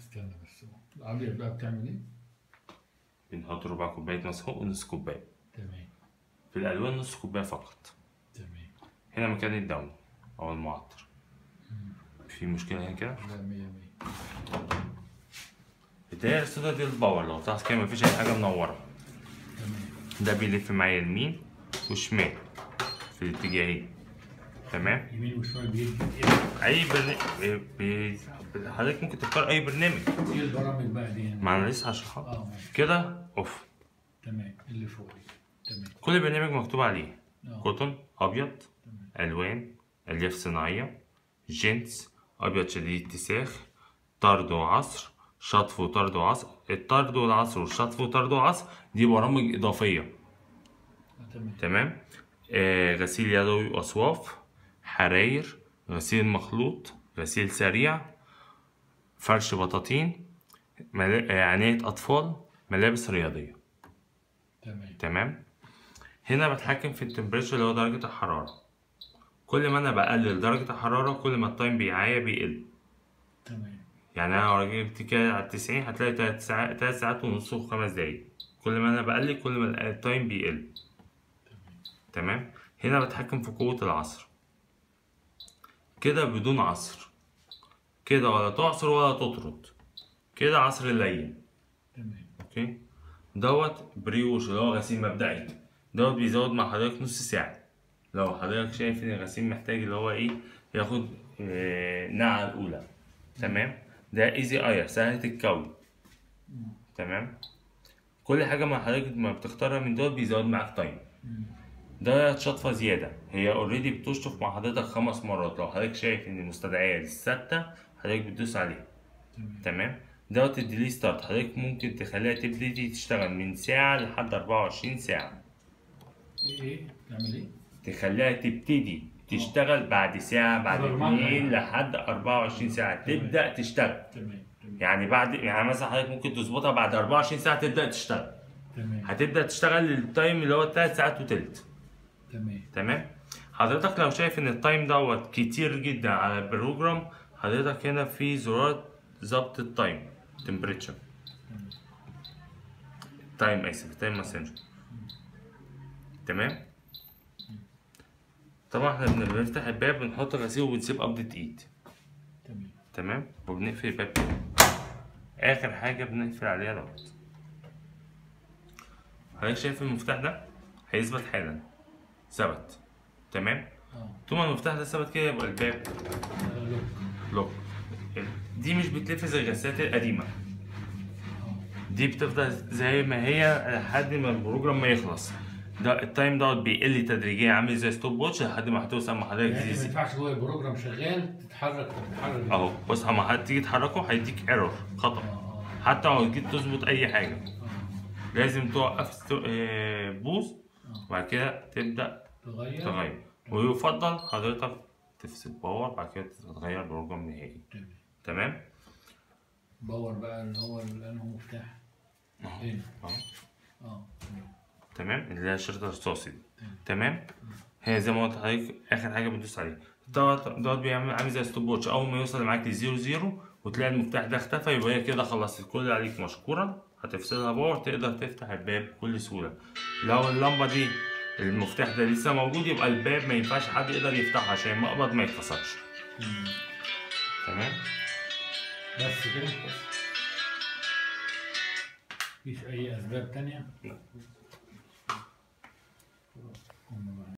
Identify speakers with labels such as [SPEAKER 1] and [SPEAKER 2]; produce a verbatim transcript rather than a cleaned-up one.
[SPEAKER 1] استنى بس، الابيض بقى بتعمل ايه؟
[SPEAKER 2] بنحط ربع كوباية مسحوق ونص كوباية.
[SPEAKER 1] تمام.
[SPEAKER 2] في الألوان نص كوباية فقط.
[SPEAKER 1] تمام.
[SPEAKER 2] هنا مكان الدم أو المعطر. في مشكلة هنا كده؟
[SPEAKER 1] لا، مية مية.
[SPEAKER 2] الدايرة السودا دي الباور، لو تلاحظ كده مفيش أي حاجة منورة.
[SPEAKER 1] تمام.
[SPEAKER 2] ده بيلف معايا يمين وشمال في الاتجاهين. تمام؟
[SPEAKER 1] يمين وشمال بيدي
[SPEAKER 2] أي برنامج بي... حضرتك ممكن تختار أي برنامج.
[SPEAKER 1] ايه البرامج بقى دي؟
[SPEAKER 2] ما أنا لسه هشرحها.
[SPEAKER 1] اه ماشي.
[SPEAKER 2] كده أوف.
[SPEAKER 1] تمام. اللي فوق دي. تمام.
[SPEAKER 2] كل برنامج مكتوب عليه
[SPEAKER 1] اه.
[SPEAKER 2] كوتون أبيض،
[SPEAKER 1] تمام.
[SPEAKER 2] ألوان، ألياف صناعية، جينز، أبيض شديد اتساخ، طرد وعصر، شطف وطرد وعصر. الطرد والعصر والشطف وطرد وعصر دي برامج إضافية.
[SPEAKER 1] آه، تمام.
[SPEAKER 2] تمام. آه غسيل يدوي وأصواف، حراير، غسيل مخلوط، غسيل سريع، فرش بطاطين، ملا... آه عناية أطفال، ملابس رياضية.
[SPEAKER 1] تمام.
[SPEAKER 2] تمام. هنا بتحكم في التمبريتشر اللي هو درجة الحرارة. كل ما أنا بقلل درجة الحرارة كل ما التايم بيعايا بيقل.
[SPEAKER 1] تمام.
[SPEAKER 2] يعني أنا لو جبت كده على التسعين هتلاقي تلات ساعات تلات ساعات ونص وخمس دقايق. كل ما أنا بقلل كل ما التايم بيقل. تمام. هنا بتحكم في قوة العصر. كده بدون عصر، كده ولا تعصر ولا تطرد، كده عصر لين.
[SPEAKER 1] تمام.
[SPEAKER 2] اوكي. دوت بريوش اللي هو غسيل مبدئي. دوت بيزود مع حضرتك نص ساعة. لو حضرتك شايف ان الغسيل محتاج اللي هو ايه ياخد آه نقعة الأولى. تمام. ده ايزي اير سهلة الكوي. تمام. كل حاجة ما حضرتك ما بتختارها من دول بيزود معاك تايم. ده شطفة زيادة، هي اوريدي بتشطف مع حضرتك خمس مرات. لو حضرتك شايف ان المستدعية للستة حضرتك بتدوس عليها. تمام. دوت الديلي ستارت حضرتك ممكن تخليها تبتدي تشتغل من ساعة لحد أربعة وعشرين ساعة.
[SPEAKER 1] ايه ايه تعمل ايه؟
[SPEAKER 2] تخليها تبتدي تشتغل بعد ساعة بعد اتنين لحد أربعة وعشرين ساعة تبدأ تشتغل.
[SPEAKER 1] تمام. تمام.
[SPEAKER 2] يعني بعد يعني مثلا حضرتك ممكن تظبطها بعد أربعة وعشرين ساعة تبدأ تشتغل.
[SPEAKER 1] تمام.
[SPEAKER 2] هتبدأ تشتغل التايم اللي هو تلات ساعات وتلت.
[SPEAKER 1] تمام.
[SPEAKER 2] تمام. حضرتك لو شايف ان التايم دوت كتير جدا على البروجرام حضرتك هنا في زرار ظبط التايم تمبريتشر. تايم اسف تايم ماسنجر. تمام. طبعا احنا بنفتح الباب بنحط غسيل وبنسيب قبضة ايد.
[SPEAKER 1] تمام.
[SPEAKER 2] تمام. وبنقفل الباب كده. اخر حاجة بنقفل عليها دوت. حضرتك شايف المفتاح ده هيثبت حالا. ثبت. تمام.
[SPEAKER 1] اه.
[SPEAKER 2] طول ما المفتاح ده ثبت كده يبقى الباب
[SPEAKER 1] آه، لوك.
[SPEAKER 2] لوك. دي مش بتلف زي الغسالات القديمة. دي بتفضل زي ما هي لحد ما البروجرام ما يخلص. ده التايم دوت بيقل تدريجيا عامل زي ستوب واتش لحد ما هتوصل مع حضرتك
[SPEAKER 1] يعني ما
[SPEAKER 2] زي
[SPEAKER 1] ينفعش هو البروجرام شغال تتحرك تتحرك
[SPEAKER 2] اهو. بص اما هتيجي تحركه هيديك ايرور خطأ.
[SPEAKER 1] اه.
[SPEAKER 2] حتى لو جيت تظبط اي حاجة
[SPEAKER 1] اه.
[SPEAKER 2] لازم توقف ستو... آه، بوز وبعد كده تبدأ
[SPEAKER 1] تغير.
[SPEAKER 2] تغير. ويفضل حضرتك تفصل باور بعد كده تغير بروجرام نهائي.
[SPEAKER 1] تمام.
[SPEAKER 2] تمام.
[SPEAKER 1] باور بقى اللي هو اللي هو مفتاح هنا.
[SPEAKER 2] اهو.
[SPEAKER 1] اه.
[SPEAKER 2] تمام. اللي هي الشريط الرصاصي دي. تمام. هي زي ما قلت لحضرتك اخر حاجه بتدوس عليها دوت دوت بيعمل عامل زي ستوب واتش. اول ما يوصل معاك لزيرو زيرو وتلاقي المفتاح ده اختفى يبقى هي كده خلصت كل اللي عليك مشكورا. هتفصلها باور تقدر تفتح الباب بكل سهوله. لو اللمبه دي المفتاح ده لسه موجود يبقى الباب ما ينفعش حد يقدر يفتحه عشان المقبض ما يتكسرش. تمام.
[SPEAKER 1] بس كده. مفيش اي اسباب تانية؟
[SPEAKER 2] لا.